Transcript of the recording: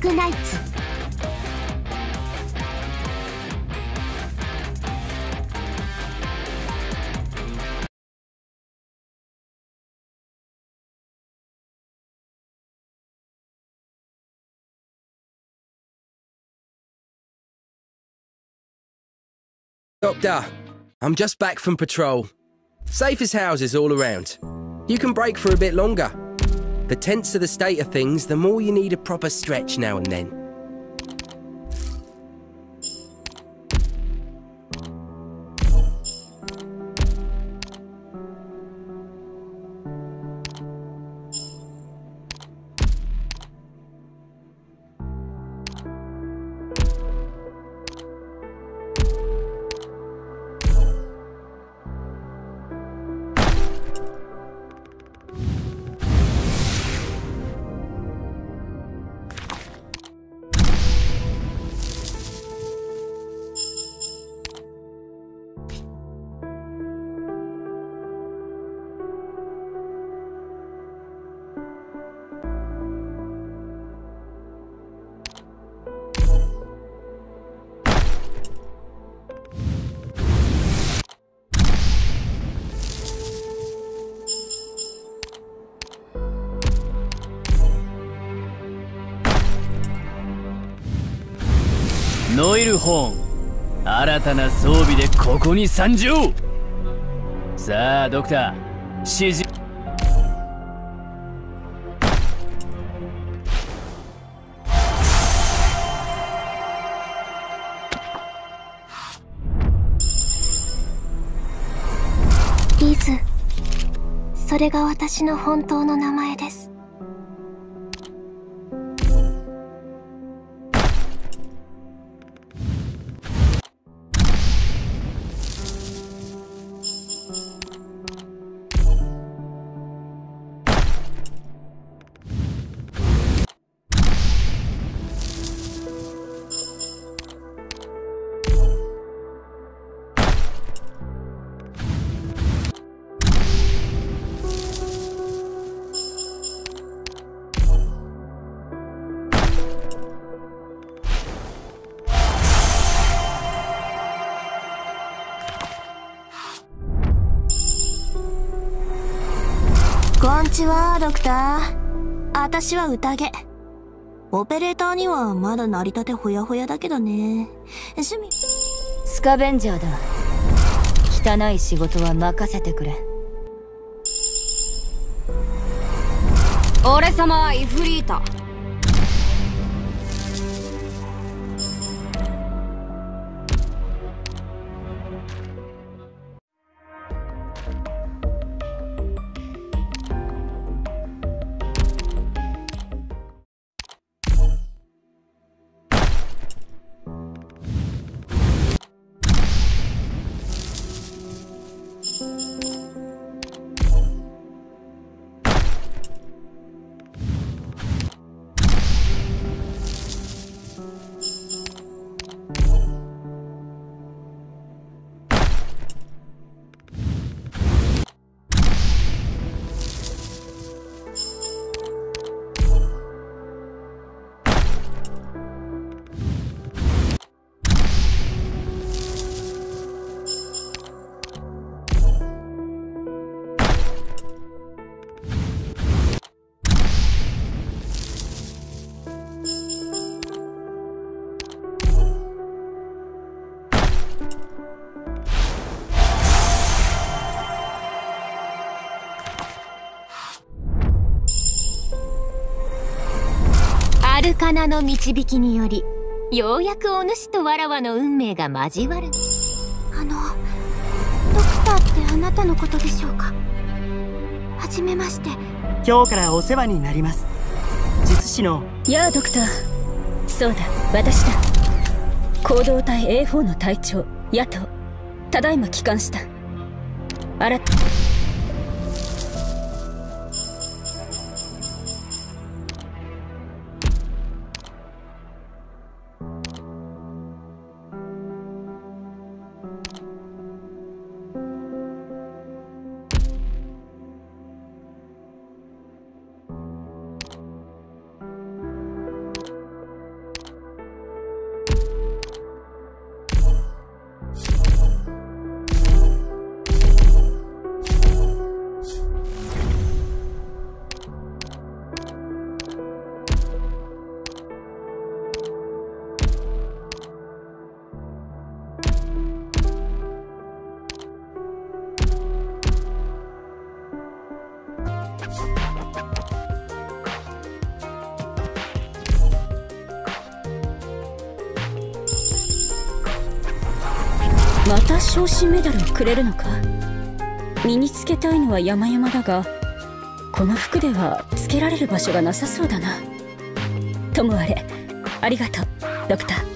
クナイツ。 Doctor, I'm just back from patrol. Safe as houses all around. You can break for a bit longer. The tenser the state of things, the more you need a proper stretch now and then. ノイルホーン、新たな装備でここに参上。さあドクター、指示。 リズ、それが私の本当の名前です。こんちは、ドクター。私は宴。オペレーターにはまだ成り立てほやほやだけどね。趣味。 スカベンジャーだ。汚い仕事は任せてくれ。俺様はイフリート。アルカナの導きにより、ようやくお主とわらわの運命が交わる。ドクターってあなたのことでしょうか。はじめまして。 今日からお世話になります。術師の。 やあドクター。そうだ、私だ。行動隊 A4 の隊長ヤト。ただいま帰還した。 また昇進メダルをくれるのか。身につけたいのは山々だが、この服ではつけられる場所がなさそうだな。ともあれ、ありがとうドクター。